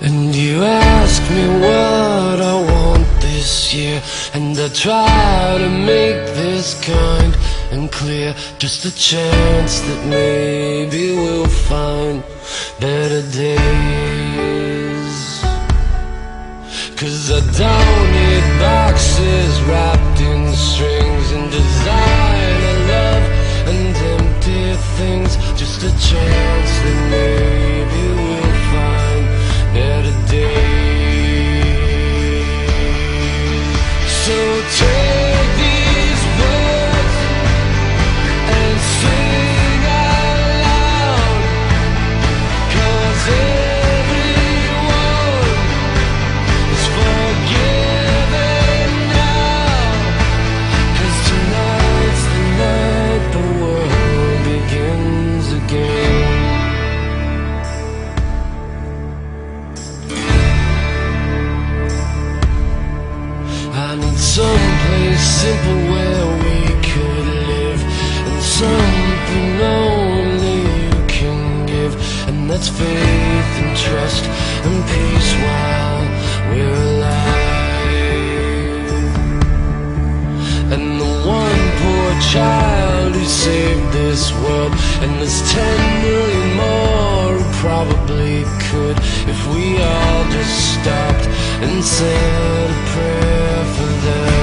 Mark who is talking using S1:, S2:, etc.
S1: And you ask me what I want this year, and I try to make this kind and clear. Just a chance that maybe we'll find better days. 'Cause I don't need boxes wrapped in strings and designer love and empty things. Just a chance that maybe we'll find better days. So take these words and sing out loud, 'cause everyone is forgiven now. 'Cause tonight's the night the world begins again. I need someplace simple where we could live, and something only you can give, and that's faith and trust and peace while we're alive. And the one poor child who saved this world, and there's 10 million more who probably could, if we all just stopped and said a prayer for them.